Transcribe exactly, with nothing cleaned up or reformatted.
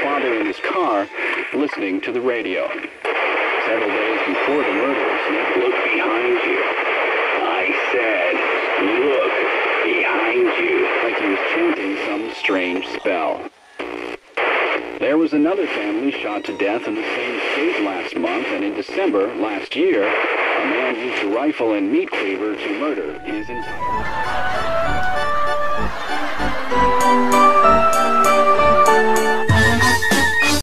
father in his car, listening to the radio. Several days before the murders, Nick looked behind you. I said, look behind you. Like he was chanting some strange spell. There was another family shot to death in the same state last month, and in December last year, a man used a rifle and meat cleaver to murder his entire...